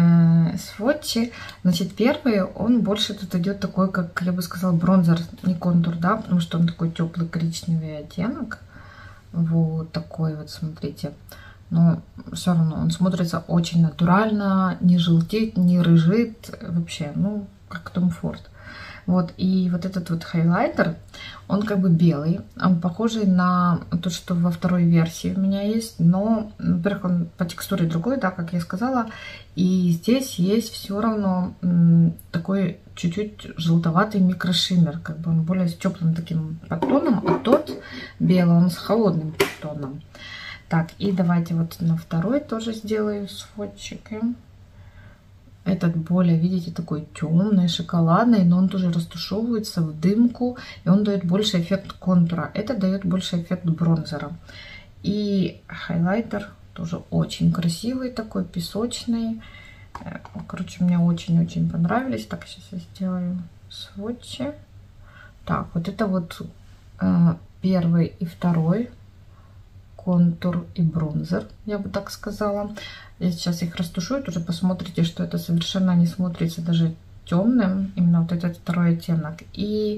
сводчи. Значит, первый, он больше тут идет такой, как я бы сказала, бронзер, не контур, да, потому что он такой теплый коричневый оттенок. Вот такой вот, смотрите. Но все равно он смотрится очень натурально, не желтеет, не рыжит, вообще, ну, как Tom Ford. Вот, и вот этот вот хайлайтер, он как бы белый, он похожий на то, что во второй версии у меня есть, но, во-первых, он по текстуре другой, да, как я сказала, и здесь есть все равно такой чуть-чуть желтоватый микрошиммер, как бы он более с теплым таким подтоном, а тот белый, он с холодным подтоном. Так, и давайте вот на второй тоже сделаю сводчики. Этот более, видите, такой темный, шоколадный, но он тоже растушевывается в дымку, и он дает больше эффект контура. Это дает больше эффект бронзера. И хайлайтер тоже очень красивый, такой песочный. Короче, мне очень-очень понравились. Так, сейчас я сделаю сводчи. Так, вот это вот первый и второй контур и бронзер, я бы так сказала. Я сейчас их растушую, тоже посмотрите, что это совершенно не смотрится даже темным, именно вот этот второй оттенок. И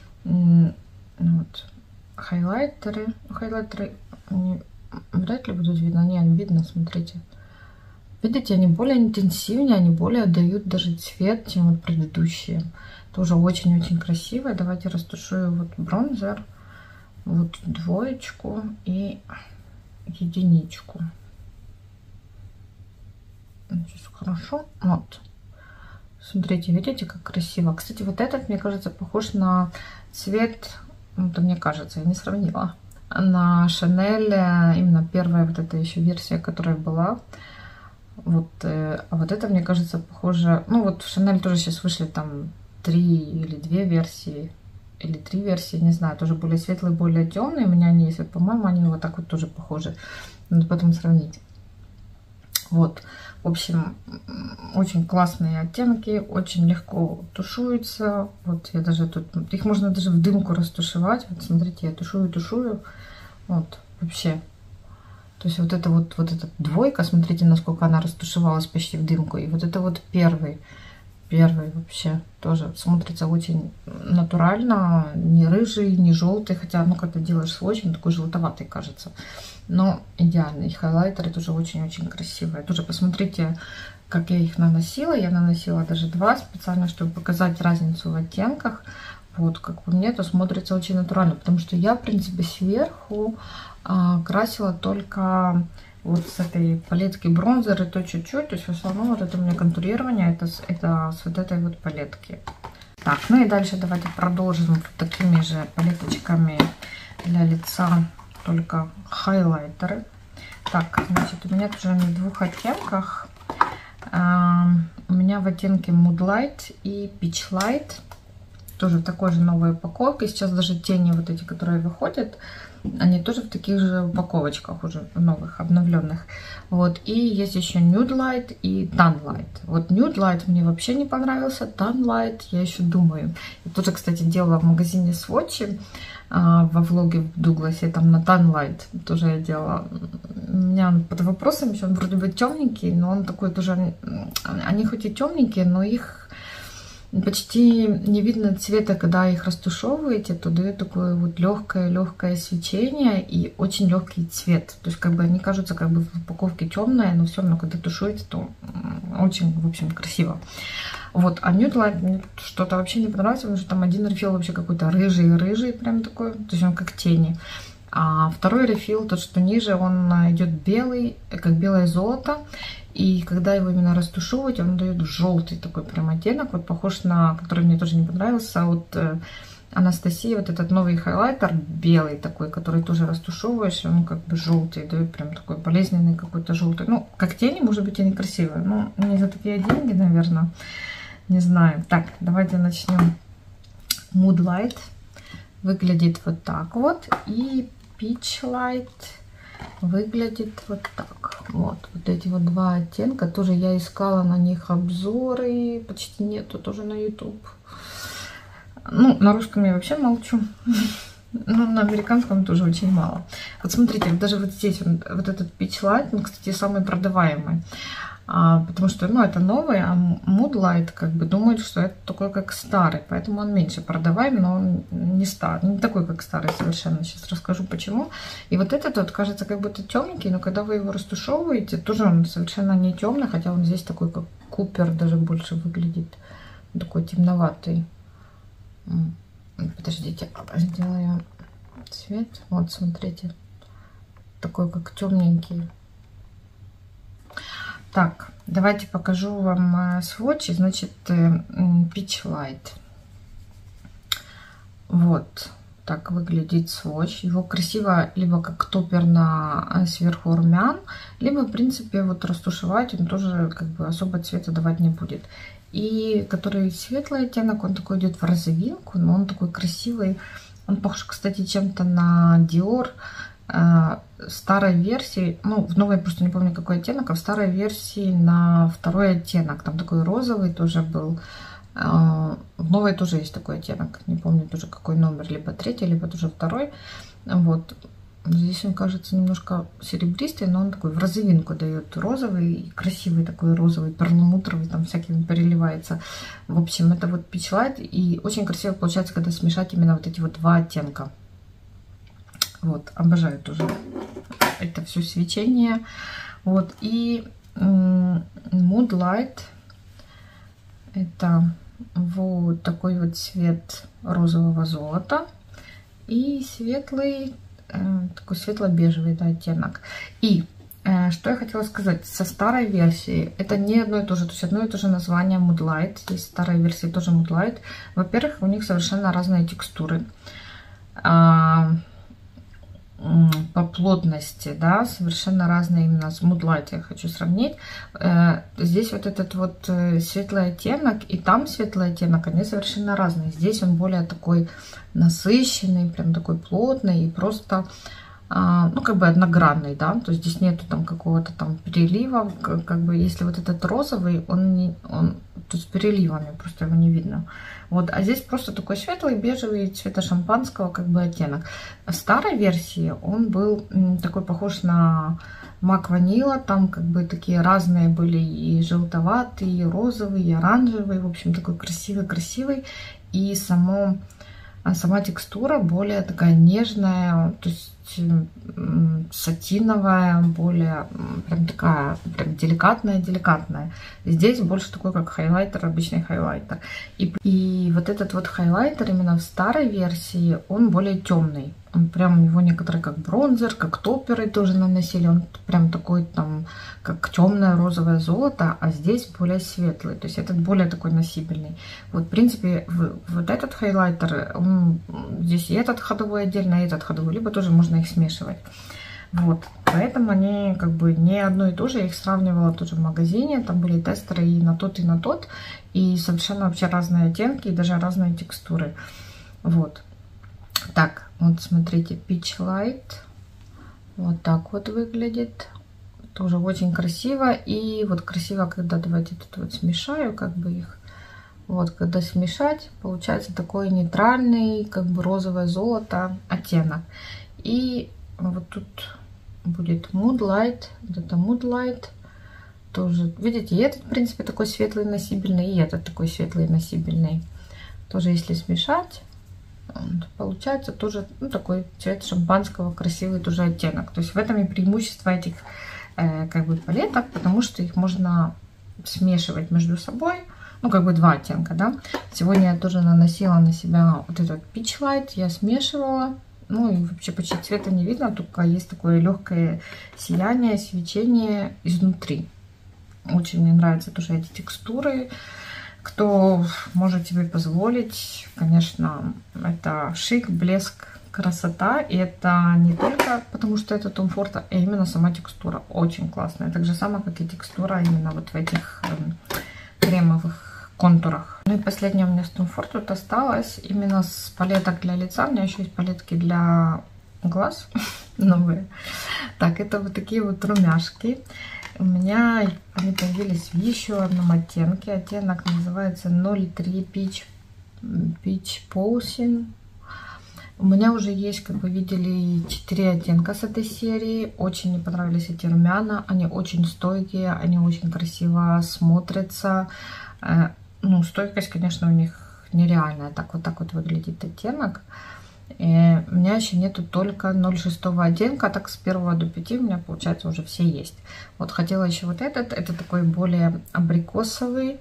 вот хайлайтеры вряд ли будут видно, не, они видно, смотрите. Видите, они более интенсивнее, они более дают даже цвет, чем вот предыдущие. Тоже очень-очень красивые. Давайте растушую вот бронзер, вот двоечку и единичку. Сейчас хорошо. Вот. Смотрите, видите, как красиво. Кстати, вот этот, мне кажется, похож на цвет, это мне кажется, я не сравнила, на Шанель, именно первая вот эта еще версия, которая была. Вот, а вот это, мне кажется, похоже, ну вот в Шанель тоже сейчас вышли там 3 или 2 версии, или 3 версии, не знаю, тоже более светлые, более темные. У меня они есть, по-моему, они вот так вот тоже похожи. Надо потом сравнить. Вот, в общем, очень классные оттенки, очень легко тушуются. Вот я даже тут, их можно даже в дымку растушевать. Вот смотрите, я тушую. Вот, вообще. То есть вот это вот эта двойка, смотрите, насколько она растушевалась почти в дымку. И вот это вот первый вообще тоже смотрится очень натурально, не рыжий, не желтый, хотя, ну, когда делаешь сводч, он такой желтоватый кажется, но идеальный. Хайлайтеры тоже очень-очень красивые. Тоже посмотрите, как я их наносила. Я наносила даже 2 специально, чтобы показать разницу в оттенках. Вот, как по мне, то смотрится очень натурально, потому что я, в принципе, сверху красила только вот с этой палетки бронзер, и то чуть-чуть, то есть в основном вот это у меня контурирование, это с вот этой вот палетки. Так, ну и дальше давайте продолжим вот такими же палеточками для лица, только хайлайтеры. Так, значит, у меня тоже они в 2 оттенках. у меня в оттенке Mood Light и Peach Light. Тоже в такой же новой упаковке. Сейчас даже тени вот эти, которые выходят, они тоже в таких же упаковочках уже новых, обновленных. Вот. И есть еще Nude Light и Tan Light. Вот Nude Light мне вообще не понравился. Tan Light я еще думаю. Я тоже, кстати, делала в магазине Swatch во влоге в Дугласе, там на Tan Light тоже я делала. У меня он под вопросом, он вроде бы темненький, но он такой тоже... Они хоть и темненькие, но их почти не видно цвета, когда их растушевываете, то дает такое вот легкое свечение и очень легкий цвет. То есть как бы они кажутся как бы в упаковке темные, но все равно когда тушуете, то очень, в общем, красиво. Вот, а Nude Light мне что-то вообще не понравилось, потому что там один рефил вообще какой-то рыжий, прям такой, то есть он как тени. А второй рефил, тот, что ниже, он идет белый, как белое золото. И когда его именно растушевывать, он дает желтый такой прям оттенок, вот похож на, который мне тоже не понравился, от Анастасии, вот этот новый хайлайтер белый такой, который тоже растушевываешь, он как бы желтый, дает прям такой болезненный какой-то желтый. Ну, как тени, может быть, и некрасивые, но не за такие деньги, наверное, не знаю. Так, давайте начнем. Mood Light выглядит вот так вот, и Peach Light выглядит вот так. Вот эти вот два оттенка. Тоже я искала на них обзоры. Почти нету тоже на YouTube. Ну, на русском я вообще молчу. Но на американском тоже очень мало. Вот смотрите, даже вот здесь вот этот Peach Light, он, кстати, самый продаваемый. Потому что, ну, это новый, а Mood Light как бы думает, что это такой, как старый, поэтому он меньше продаваемый, но он не старый, не такой, как старый совершенно. Сейчас расскажу, почему. И вот этот вот кажется как будто темненький, но когда вы его растушевываете, тоже он совершенно не темный, хотя он здесь такой, как Купер, даже больше выглядит, такой темноватый. Подождите, сделаю цвет. Вот, смотрите, такой, как темненький. Так, давайте покажу вам сводчи. Значит, Peach Light. Вот так выглядит сводч. Его красиво либо как топер на сверху румян, либо, в принципе, вот растушевать он тоже как бы особо цвета давать не будет. И который светлый оттенок, он такой идет в розовинку, но он такой красивый. Он похож, кстати, чем-то на Dior. Старой версии, ну, в новой просто не помню какой оттенок, а в старой версии на второй оттенок. Там такой розовый тоже был. В новой тоже есть такой оттенок. Не помню тоже какой номер, либо третий, либо тоже второй. Вот. Здесь он кажется немножко серебристый, но он такой в розовинку дает розовый, красивый такой розовый, перламутровый, там всякими переливается. В общем, это вот Peach Light. И очень красиво получается, когда смешать именно вот эти вот два оттенка. Вот, обожаю тоже это все свечение. Вот, и Mood Light это вот такой вот цвет розового золота и светлый, такой светло-бежевый, да, оттенок. И что я хотела сказать, со старой версии это не одно и то же, то есть одно и то же название Mood Light, есть старой версии тоже Mood Light. Во-первых, у них совершенно разные текстуры. По плотности, да, совершенно разные именно с Mood Light я хочу сравнить. Здесь вот этот вот светлый оттенок и там светлый оттенок, они совершенно разные. Здесь он более такой насыщенный, прям такой плотный и просто, ну, как бы одногранный, да, то есть здесь нету там какого-то там перелива, как бы если вот этот розовый, он тут с переливами, просто его не видно. Вот, а здесь просто такой светлый, бежевый, цвета шампанского как бы оттенок. В старой версии он был такой похож на Мак Ванила, там как бы такие разные были и желтоватый, и розовый, и оранжевый, в общем, такой красивый-красивый. И сама текстура более такая нежная, то есть сатиновая, более прям такая прям деликатная. Здесь больше такой, как хайлайтер, обычный хайлайтер. И вот этот вот хайлайтер именно в старой версии, он более темный. Он прям, его некоторые как бронзер, как топеры тоже наносили. Он прям такой там, как темное розовое золото, а здесь более светлый. То есть этот более такой носибельный. Вот, в принципе, вот этот хайлайтер, здесь и этот ходовой отдельно, и этот ходовой, либо тоже можно их смешивать. Вот. поэтому они как бы не одно и то же. Я их сравнивала тоже в магазине, там были тестеры и на тот, и на тот. И совершенно вообще разные оттенки, и даже разные текстуры. Вот. Так, вот смотрите, Peach Light. Вот так вот выглядит. Тоже очень красиво. И вот красиво, когда, давайте тут вот смешаю, как бы их. Вот, когда смешать, получается такой нейтральный, как бы розовое золото оттенок. И вот тут будет Mood Light. Вот это Mood Light. Тоже, видите, и этот, в принципе, такой светлый носибельный, и этот такой светлый носибельный. Тоже, если смешать, получается тоже, ну, такой цвет шампанского, красивый тоже оттенок. То есть в этом и преимущество этих как бы палеток, потому что их можно смешивать между собой. Ну, как бы два оттенка, да. Сегодня я тоже наносила на себя вот этот Peach Light, я смешивала. Ну, и вообще почти цвета не видно, только есть такое легкое сияние, свечение изнутри. Очень мне нравятся тоже эти текстуры. Кто может себе позволить, конечно, это шик, блеск, красота. И это не только потому, что это Tom Ford, а именно сама текстура очень классная. Так же самое, как и текстура именно вот в этих кремовых контурах. Ну и последнее у меня с Tom Ford тут осталось именно с палеток для лица. У меня еще есть палетки для глаз новые. Так, это вот такие вот румяшки. У меня они появились в еще одном оттенке. Оттенок называется 03 Peach Pulsing. У меня уже есть, как вы видели, 4 оттенка с этой серии. Очень мне понравились эти румяна. Они очень стойкие, они очень красиво смотрятся. Ну, стойкость, конечно, у них нереальная. Так вот выглядит оттенок. И у меня еще нету только 0,6 оттенка, так с 1 до 5 у меня, получается, уже все есть. Вот хотела еще вот этот. Это такой более абрикосовый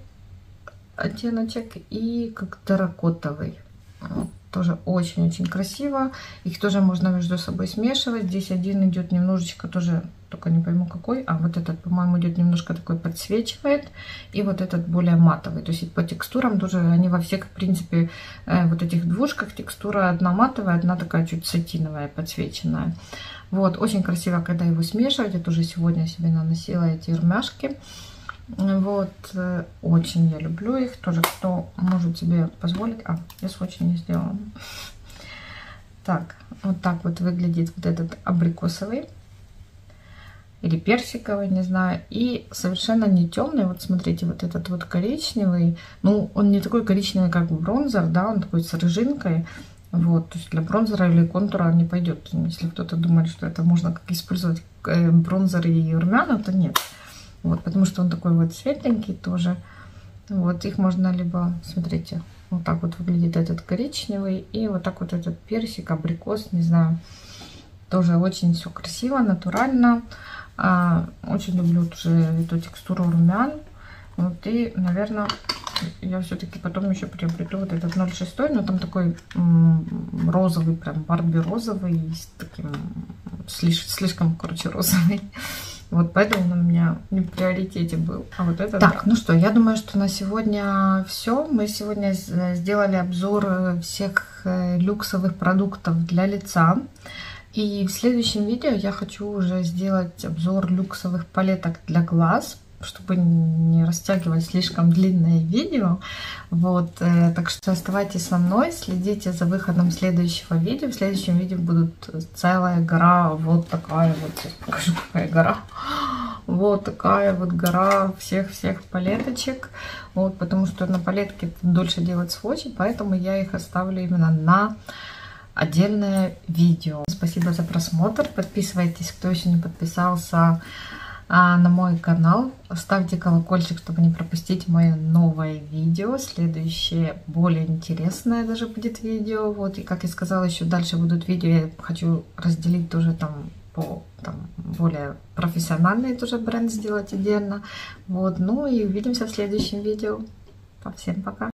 оттеночек и как терракотовый. Вот, тоже очень-очень красиво. Их тоже можно между собой смешивать. Здесь один идет немножечко тоже, только не пойму какой. А вот этот, по-моему, идет немножко такой подсвечивает. И вот этот более матовый. То есть по текстурам тоже они во всех, в принципе, вот этих двушках текстура одна матовая, одна такая чуть сатиновая, подсвеченная. Вот, очень красиво, когда его смешивать. Я тоже сегодня себе наносила эти румяшки. Вот, очень я люблю их. Тоже кто может себе позволить. Я сводчи не сделала. Так, вот так вот выглядит вот этот абрикосовый. Или персиковый, не знаю. И совершенно не темный. Вот смотрите, вот этот вот коричневый. Ну, он не такой коричневый, как бронзер, да, он такой с рыжинкой. Вот, то есть для бронзера или контура не пойдет. Если кто-то думает, что это можно как использовать бронзер и румяна, то нет. Вот, потому что он такой вот светленький тоже. Вот, их можно либо, смотрите, вот так вот выглядит этот коричневый. И вот так вот этот персик, абрикос, не знаю. Тоже очень все красиво, натурально. Очень люблю тоже эту текстуру румян. Вот, и, наверное, я все-таки потом еще приобрету вот этот 0,6, но там такой розовый, прям Барби розовый, с таким слишком, короче, розовый. Вот поэтому он у меня не в приоритете был. А вот это так, да. Ну что, я думаю, что на сегодня все. Мы сегодня сделали обзор всех люксовых продуктов для лица. И в следующем видео я хочу уже сделать обзор люксовых палеток для глаз, чтобы не растягивать слишком длинное видео. Вот, так что оставайтесь со мной, следите за выходом следующего видео. В следующем видео будут целая гора, вот такая вот, сейчас покажу, какая гора. Вот такая вот гора всех палеточек. Вот, потому что на палетке дольше делать сводчи, поэтому я их оставлю именно на отдельное видео. Спасибо за просмотр. Подписывайтесь, кто еще не подписался на мой канал. Ставьте колокольчик, чтобы не пропустить мое новое видео. Следующее более интересное даже будет видео. Вот, и как я сказала, еще дальше будут видео. Я хочу разделить тоже там по более профессиональный тоже бренд сделать отдельно. Вот, ну и увидимся в следующем видео. Всем пока!